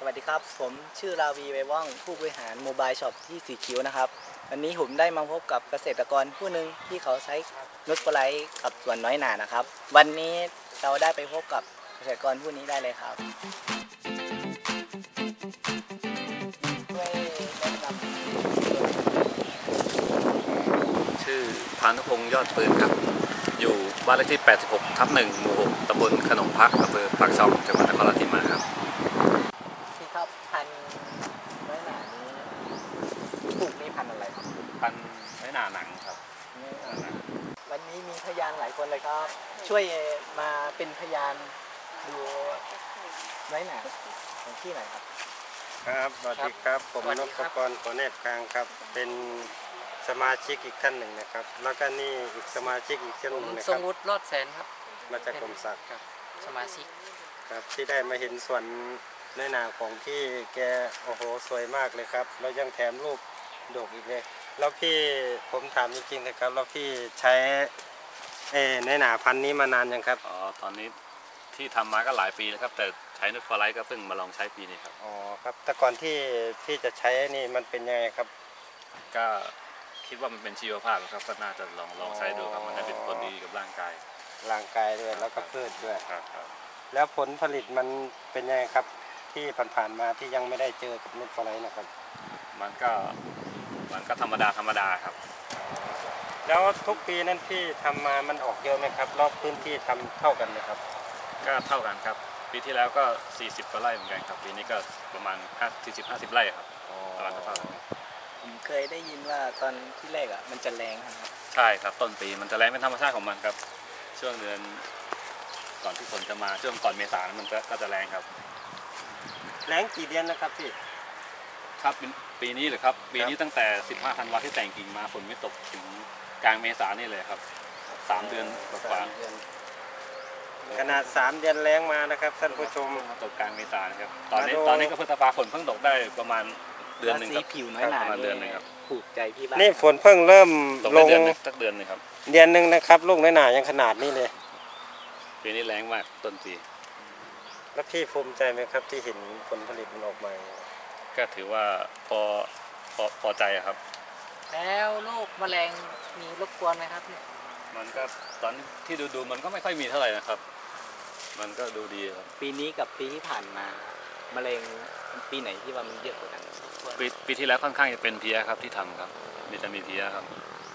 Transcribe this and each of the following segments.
วัสดีครับผมชื่อราวีไวว่องผู้บริหารโมบายช็อปที่สีคิ้วนะครับวันนี้ผมได้มาพบกับเกษตรกรผู้หนึ่งที่เขาใช้นุชโฟไลท์กับสวนน้อยหนานะครับวันนี้เราได้ไปพบกับเกษตรกรผู้นี้ได้เลยครับช่วยแนะนำชื่อพานุพงษ์ยอดปืนครับอยู่บ้านเลขที่ 86/1 หมู่ 6 ตำบลขนมพระอำเภอปากช่องจังหวัดนครราชสีมาครับพี่ครับพันน้อยหนานี้ปลูกนี่พันอะไรครับพันน้อยหนาหนังครับวันนี้มีพยานหลายคนเลยครับช่วยมาเป็นพยานดูน้อยหนาของที่ไหนครับครับสวัสดีครับผมนพกร ขอแนบกลางครับเป็นสมาชิกอีกท่านหนึ่งนะครับแล้วก็นี่อีกสมาชิกอีกท่านหนึ่งนะครับทรงวุฒิรอดแสนครับมาจากกรมศักดิ์ครับสมาชิกครับที่ได้มาเห็นสวนในนาของพี่แกโอ้โหสวยมากเลยครับแล้วยังแถมรูปดกอีกเลยแล้วพี่ผมถามจริงๆนะครับแล้วพี่ใช้ในนาพันธุ์นี้มานานยังครับตอนนี้ที่ทำมาก็หลายปีแล้วครับแต่ใช้นุชฟลายก็เพิ่งมาลองใช้ปีนี้ครับครับแต่ก่อนที่พี่จะใช้นี่มันเป็นยังไงครับก็คิดว่ามันเป็นชีวภาพครับก็น่าจะลองใช้ดูครับมันได้เป็นผลดีกับร่างกายด้วยแล้วก็พืชด้วยครับแล้วผลผลิตมันเป็นยังไงครับที่ผ่านมาที่ยังไม่ได้เจอกับนุชฟลายนะครับมันก็ธรรมดาครับแล้วทุกปีนั้นพี่ทำมามันออกเยอะไหมครับรอบพื้นที่ทำเท่ากันไหมครับก็เท่ากันครับปีที่แล้วก็40 กว่าไร่เหมือนกันครับปีนี้ก็ประมาณ40-50 ไร่ครับประมาณเท่ากันผมเคยได้ยินว่าตอนที่แรกมันจะแรงครับใช่ครับต้นปีมันจะแรงเป็นธรรมชาติของมันครับช่วงเดือนก่อนที่ฝนจะมาช่วงก่อนเมษามันก็จะแรงครับแรงกี่เดือนนะครับพี่ครับปีนี้เหรอครับปีนี้ตั้งแต่15 ธันวาคมที่แต่งกิ่งมาฝนไม่ตกถึงกลางเมษานี่เลยครับ3 เดือนกว่าขนาด3 เดือนแรงมานะครับท่านผู้ชมตกกลางเมษานะครับตอนนี้ก็พฤษภาฝนเพิ่งตกได้ประมาณเดือนหนึ่งครับผิวน้อยหนาประมาณเดือนนึงครับผูกใจพี่บ้างนี่ฝนเพิ่งเริ่มลงสักเดือนนึงครับเดือนนึงนะครับลูกน้อยหนายังขนาดนี้เลยปีนี้แรงมากต้นปีแล้วพี่ภูมิใจไหมครับที่เห็นผลผลิตมันออกมาก็ถือว่าพอใจครับแล้วโรคแมลงมีรบกวนไหมครับมันก็ตอนที่ดูมันก็ไม่ค่อยมีเท่าไหร่นะครับมันก็ดูดีครับปีนี้กับปีที่ผ่านมาแมลงปีไหนที่ว่ามันเยอะกว่ากันปีที่แล้วค่อนข้างจะเป็นเพี้ยครับที่ทำครับจะมีเพี้ยครับ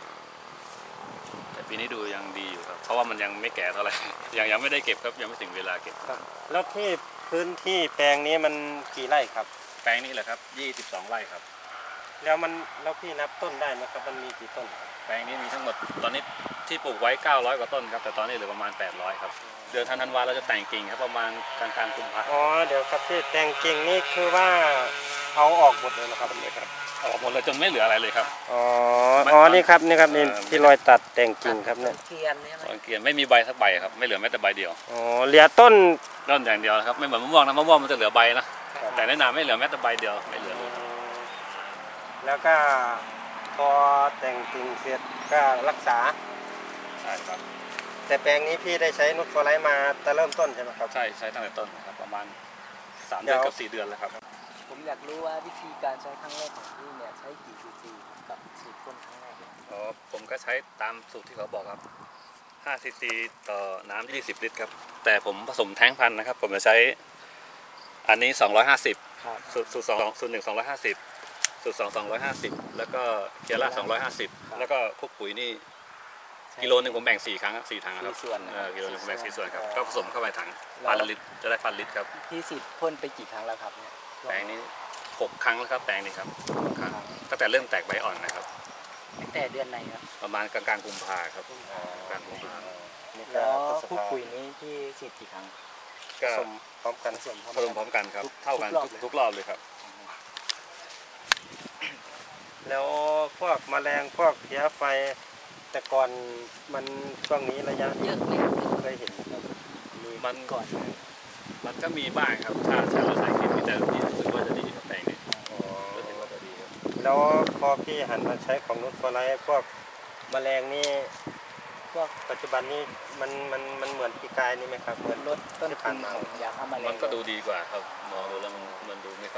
แต่ปีนี้ดูยังดีอยู่ครับเพราะว่ามันยังไม่แก่เท่าไหร่ยังไม่ได้เก็บครับยังไม่ถึงเวลาเก็บครับแล้วที่พื้นที่แปลงนี้มันกี่ไร่ครับแปลงนี้แหละครับ22 ไร่ครับแล้วพี่นับต้นได้ไหมครับมันมีกี่ต้นแปลงนี้มีทั้งหมดตอนนี้ที่ปลูกไว้900 กว่าต้นครับแต่ตอนนี้เหลือประมาณ800ครับเดือนธันวาเราจะแต่งกิ่งครับประมาณกลางกุมภาพันธ์เดี๋ยวครับที่แต่งกิ่งนี่คือว่าเอาออกหมดเลยนะครับออกหมดเลยจนไม่เหลืออะไรเลยครับนี่ครับนี่ที่รอยตัดแต่งกิ่งครับเนี่ยเกลียนเนี่ยเกลียนไม่มีใบสักใบครับไม่เหลือแม้แต่ใบเดียวเหลือต้นอย่างเดียวครับไม่เหมือนมะม่วงนะมะม่วงมันจะเหลือใบนะแต่ในนาไม่เหลือแม้แต่ใบเดียวไม่เหลือเลยแล้วก็พอแต่งกิ่งเสร็จก็รักษาใช่ครับแต่แปลงนี้พี่ได้ใช้นุชฟลายมาแต่เริ่มต้นใช่ไหมครับใช้ตั้งแต่ต้นครับประมาณ3 เดือนกับ4 เดือนแล้วครับผมอยากรู้ว่าวิธีการใช้ครั้งแรกของพี่เนี่ยใช้กี่ซีซีกับฉีดพ่นครั้งแรกผมก็ใช้ตามสูตรที่เขาบอกครับ5 ซีซีต่อน้ำ20 ลิตรครับแต่ผมผสมแท้งพันธุ์นะครับผมจะใช้อันนี้250สูตร2สูตร1 250สูตร2 250แล้วก็เคียร่า250แล้วก็พวกปุ๋ยนี่กิโลนึงผมแบ่ง4 ครั้งครับ4 ถังครับกิโลนึงผมแบ่ง4 ส่วนครับก็ผสมเข้าไปถัง1,000 ลิตรจะได้1,000 ลิตรครับพี่ฉีดพ่นไปกี่ครั้งแล้วครับเนี่ยแปลงนี้6 ครั้งแล้วครับแปลงนี้ครับครั้งตั้งแต่เริ่มแตกใบอ่อนนะครับตั้งแต่เดือนไหนครับประมาณกลางกุมภาครับกลางกุมภาแล้วพวกปุ๋ยนี้พี่ฉีดกี่ครั้งก็ผสมพร้อมกันครับเท่ากันทุกรอบเลยครับแล้วพวกแมลงพวกเพี้ยไฟแต่ก่อนมันช่วงนี้ระยะเยอะไหมเคยเห็นครับมันก่อนมันก็มีบ้างครับถ้าเราใส่เคมีแต่ที่รู้สึกว่าจะดีกับแปลงนี้รู้สึกว่าจะดีครับแล้วพอพี่หันมาใช้ของนุชฟลายพวกแมลงนี่พวกปัจจุบันนี้มันเหมือนปีกายนี่ไหมครับเหมือนลดต้นทุนของยาฆ่าแมลงมันก็ดูดีกว่าครับมองดูแล้วมันดูไม่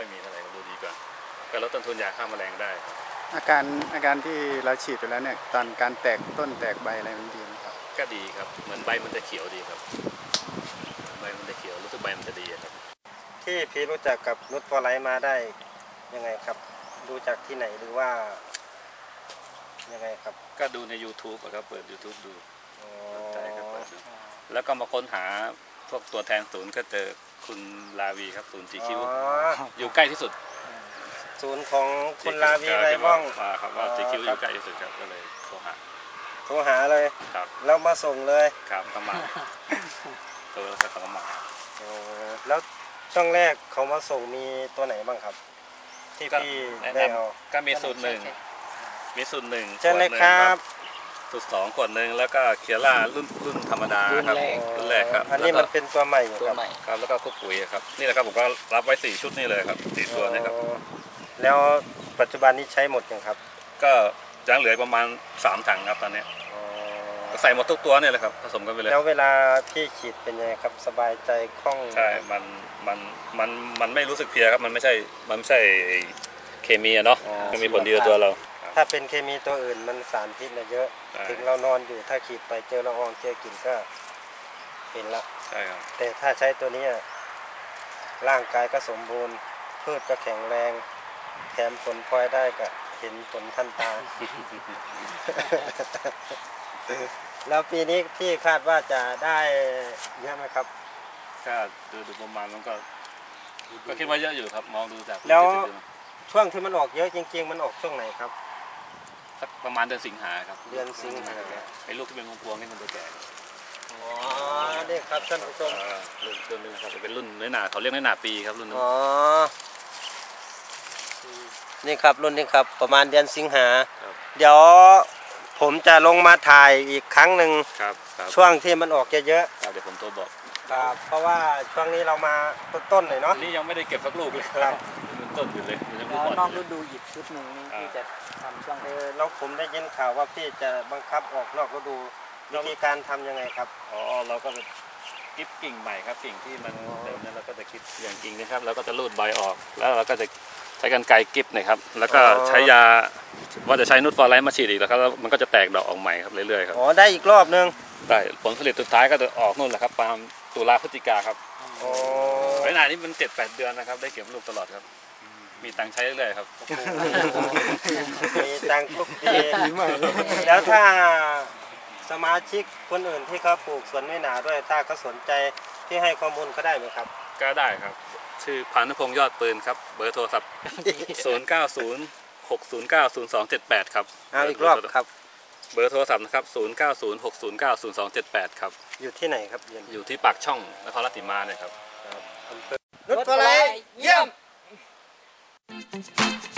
ก็ลดต้นทุนยาฆ่าแมลงได้อาการที่เราฉีดไปแล้วเนี่ยตอนการแตกต้นแตกใบอะไรมันดีไหมครับก็ดีครับเหมือนใบมันจะเขียวดีครับใบมันจะเขียวรู้สึกใบมันจะดีครับที่พี่รู้จักกับนุชฟอร์ไลท์มาได้ยังไงครับดูจากที่ไหนหรือว่ายังไงครับก็ดูใน YouTube อะครับเปิด YouTube ดูอ๋อใช่ครับเปิดดูแล้วก็มาค้นหาพวกตัวแทนศูนย์ก็เจอคุณลาวีครับศูนย์จีคิวอ๋ออยู่ใกล้ที่สุดศูนย์ของคุณลาวีไรบ้องครับว่าจีคิวอยู่ใกล้ที่สุดครับก็เลยโทรหาโทรหาเลยครับแล้วมาส่งเลยครับเข้ามาตัวแล้วก็เข้ามาอ๋อแล้วช่วงแรกเขามาส่งมีตัวไหนบ้างครับ ที่ก็พี่แนะได้นเอาำก็มีสูตรหนึ่งมีสูตรหนึ่งเชิญเลยครับสูตรสองขวดหนึ่งแล้วก็เคียร่ารุ่นธรรมดาครับรุ่นแรกครับอันนี้มันเป็นตัวใหม่อยู่ตัวครับใหม่ครับแล้วก็คุกปุ๋ยครับนี่แหละครับผมก็รับไว้4ชุดนี่เลยครับ4ตัวนี่ครับอ๋อแล้วปัจจุบันนี้ใช้หมดยังครับก็ยังเหลือประมาณ3ถังครับตอนนี้อ๋อก็ใส่หมดทุกตัวเนี่ยแหละครับผสมกันไปเลยแล้วเวลาพี่ฉีดเป็นยังไงครับสบายใจคล่องใช่มันไม่รู้สึกเพลียครับมันไม่ใช่เคมีอะเนาะมันมีผลดีต่อตัวเราถ้าเป็นเคมีตัวอื่นมันสารพิษนะเยอะใช่ถึงเรานอนอยู่ถ้าฉีดไปเจอละอองเจอกลิ่นก็เห็นละใช่ครับแต่ถ้าใช้ตัวเนี้ยร่างกายก็สมบูรณ์พืชก็แข็งแรง แถมผลพลอยได้ก็เห็นผลทันตา แล้วปีนี้พี่คาดว่าจะได้เยอะไหมครับก็ดูประมาณมันก็คิดว่าเยอะอยู่ครับมองดูจากแล้ว ช่วงที่มันออกเยอะจริงๆ มันออกช่วงไหนครับสักประมาณเดือนสิงหาครับเดือนสิงหาไอ้ลูกที่เป็นพวงๆนี่มันตัวแก่อ๋อนี่ครับท่านผู้ชมรุ่นนึงครับเป็นรุ่นน้อยหนาเขาเรียกน้อยหนาปีครับรุ่นนึงอ๋อ นี่ครับรุ่นนี้ครับประมาณเดือนสิงหาครับเดี๋ยวผมจะลงมาถ่ายอีกครั้งหนึ่งครับครับช่วงที่มันออกเยอะเดี๋ยวผมโทรบอกๆครับเพราะว่าช่วงนี้เรามาต้นๆหน่อยเนาะอันนี้ยังไม่ได้เก็บสักลูกเลยครับมันต้นอยู่เลยมันยังไม่แล้วหมดนอกฤดูอีกชุดหนึ่งนี่ที่จะทำช่วงแล้วผมได้ยินข่าวว่าพี่จะบังคับออกนอกฤดูวิธีการทำยังไงครับอ๋อเราก็กิ๊บกิ่งใหม่ครับกิ่งที่มันเดิมนั้นเราก็จะกิ๊บอย่างกิ่งนะครับเราก็จะรูดใบออกแล้วเราก็จะใช้กรรไกรกิ๊บนะครับแล้วก็ใช้ยาว่าจะใช้นูตฟอร์ไลท์มาฉีดอีกแล้วครับแล้วมันก็จะแตกดอกออกใหม่ครับเรื่อยๆครับอ๋อได้อีกรอบนึงได้ผลผลิตสุดท้ายก็จะออกนู่นแหละครับประมาณตุลาพฤศจิกาครับอ๋อไว้นานนี้มัน 7-8 เดือนนะครับได้เก็บลูกตลอดครับมีตังค์ใช้เรื่อยๆครับมีตังค์ทุกปีแล้วถ้าสมาชิกคนอื่นที่เขาปลูกสวนน้อยหนาด้วยถ้าเขาสนใจที่ให้ข้อมูลเขาได้ไหมครับก็ได้ครับชื่อพานุพงษ์ยอดปืนครับเบอร์โทรศัพท์ 0906090278 ครับเอาอีกรอบครับเบอร์โทรศัพท์นะครับ0906090278 ครับอยู่ที่ไหนครับเรียนอยู่ที่ปากช่องนครราชสีมาเนี่ยครับนุชฟอร์ไลท์เยี่ยม